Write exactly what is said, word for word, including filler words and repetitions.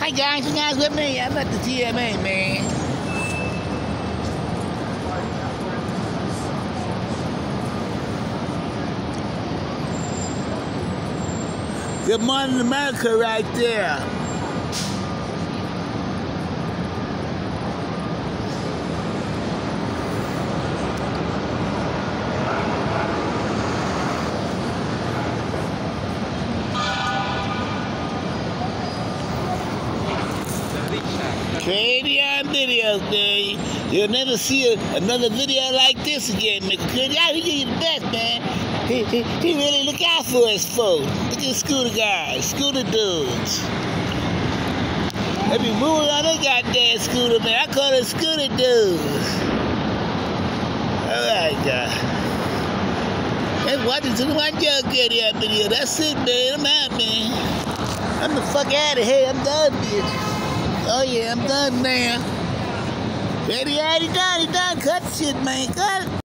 Alright guys, you guys with me? I'm at the G M A, man. Good morning, America, right there. Crazy on videos, man. You'll never see a, another video like this again, Mister Crazy. He give you the best, man. He, he, he really look out for his folks. Look at scooter guys, scooter dudes. They be moving on their goddamn scooter, man. I call it scooter dudes. Alright, guys. Let's watch it to one young kid that video. That's it, man. I'm out, man. I'm the fuck out of here. I'm done, bitch. Oh yeah, I'm done now. Ready, already done, he done. Cut shit, man. Cut it.